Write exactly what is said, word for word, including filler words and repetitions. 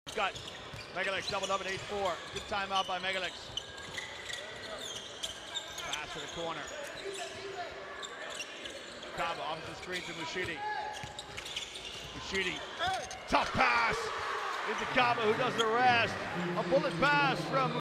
Got Megalex doubled up at eight four. Good timeout by Megalex. Pass to the corner. Kaba off the screen to Mushidi. Mushidi. Tough pass into Kaba, who does the rest. A bullet pass from